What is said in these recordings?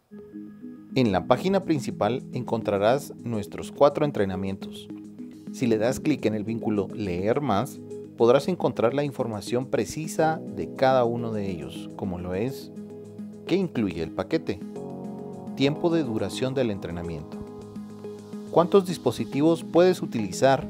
En la página principal encontrarás nuestros 4 entrenamientos. Si le das clic en el vínculo Leer más, podrás encontrar la información precisa de cada uno de ellos, como lo es: ¿qué incluye el paquete? Tiempo de duración del entrenamiento. ¿Cuántos dispositivos puedes utilizar?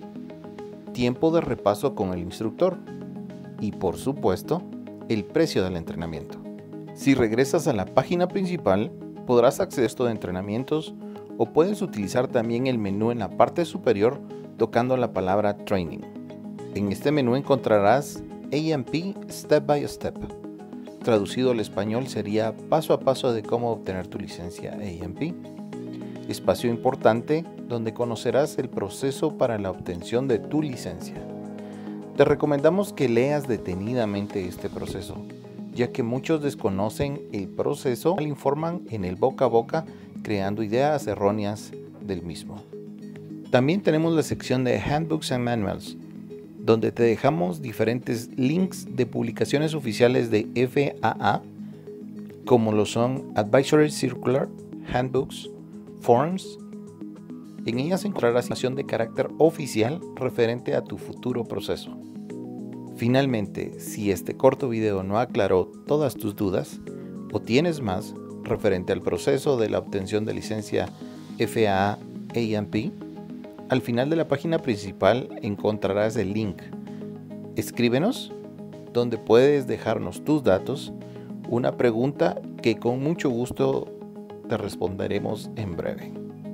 Tiempo de repaso con el instructor. Y por supuesto, el precio del entrenamiento. Si regresas a la página principal, podrás acceder a estos entrenamientos o puedes utilizar también el menú en la parte superior tocando la palabra Training. En este menú encontrarás A&P Step by Step. Traducido al español sería paso a paso de cómo obtener tu licencia A&P. Espacio importante donde conocerás el proceso para la obtención de tu licencia. Te recomendamos que leas detenidamente este proceso, ya que muchos desconocen el proceso al informan en el boca a boca, creando ideas erróneas del mismo. También tenemos la sección de Handbooks and Manuals, donde te dejamos diferentes links de publicaciones oficiales de FAA, como lo son Advisory Circular, Handbooks, Forms. En ellas encontrarás información de carácter oficial referente a tu futuro proceso. Finalmente, si este corto video no aclaró todas tus dudas o tienes más referente al proceso de la obtención de licencia FAA A&P, al final de la página principal encontrarás el link. Escríbenos, donde puedes dejarnos tus datos, una pregunta que con mucho gusto te responderemos en breve.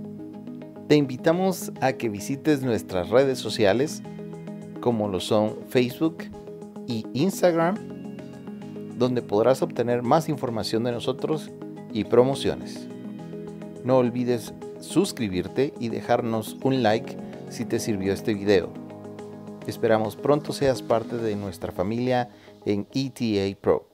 Te invitamos a que visites nuestras redes sociales, como lo son Facebook y Instagram, donde podrás obtener más información de nosotros y promociones. No olvides suscribirte y dejarnos un like si te sirvió este video. Esperamos pronto seas parte de nuestra familia en ETA Pro.